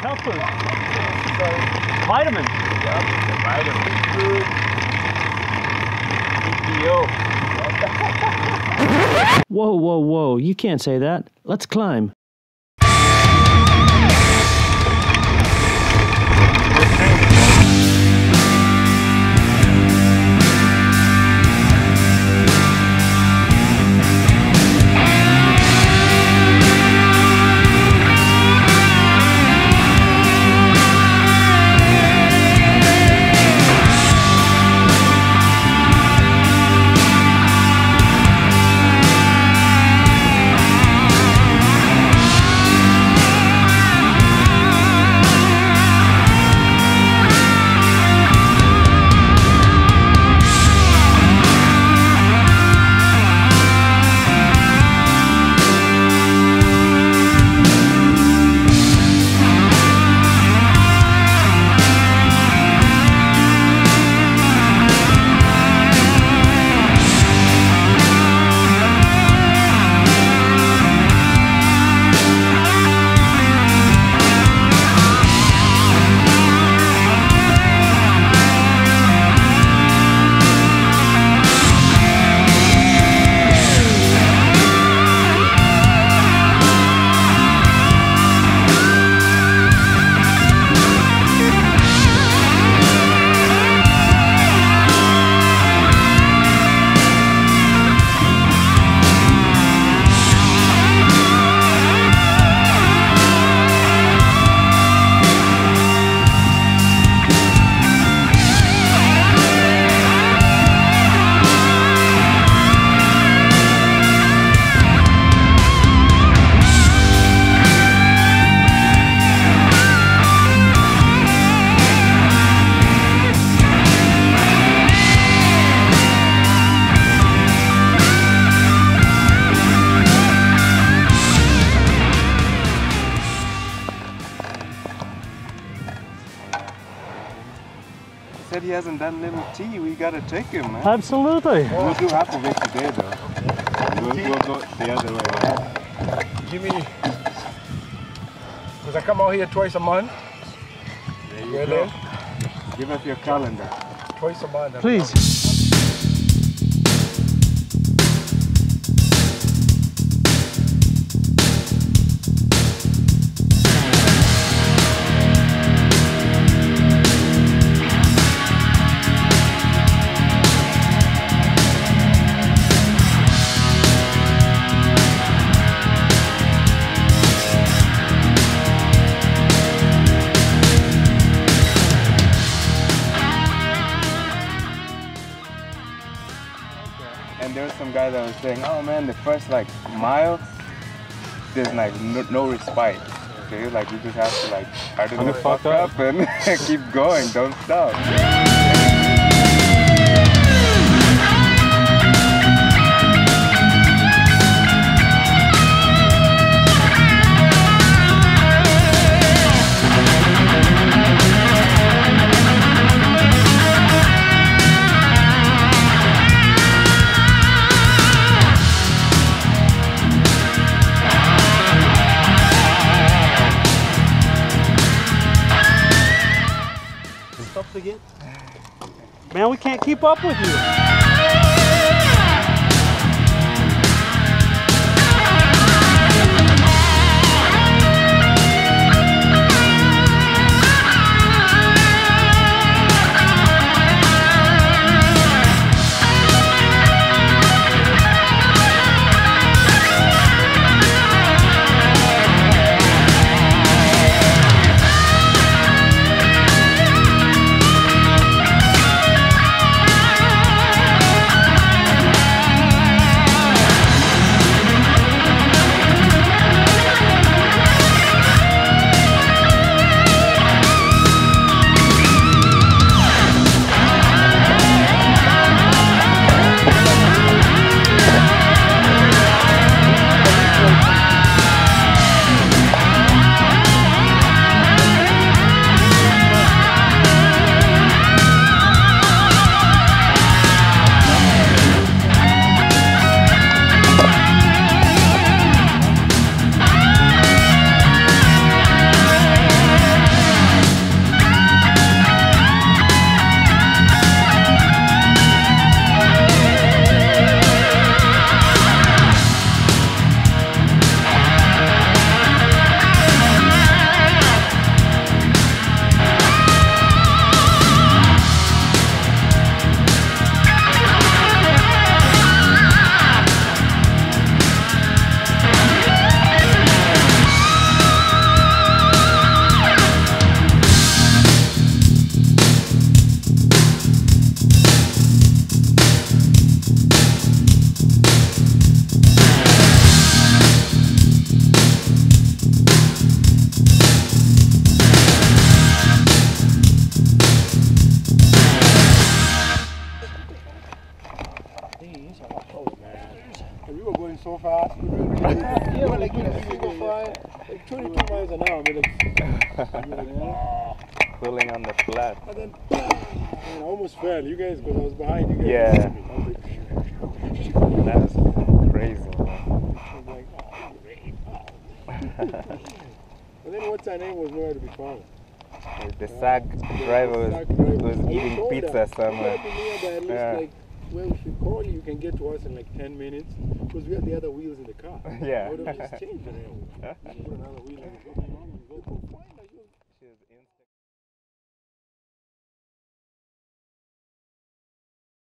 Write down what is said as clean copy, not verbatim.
Health food. Vitamins. Yep, the vitamin food. EPO. Whoa, whoa, whoa, you can't say that. Let's climb. Said he hasn't done little tea. We gotta take him, man. Absolutely. We'll do half of it today, though. We'll go the other way. Give me, because I come out here twice a month. There you go. Give us your calendar. Twice a month. Please. And there was some guy that was saying, oh man, the first like mile, there's like no respite. Okay, like you just have to like harden the fuck up and keep going, don't stop. Again? Man, we can't keep up with you. Pulling on the flat. And then, I almost fell. You guys, because I was behind you guys. Yeah. I was like, That's crazy, man. I'm like, oh, great. And then what's her name was nowhere to be found. The SAG driver was eating pizza somewhere. Yeah. Like, well, if you call, you can get to us in like 10 minutes because we have the other wheels in the car. Yeah. I would have just changed the rail. Put another wheel in the car.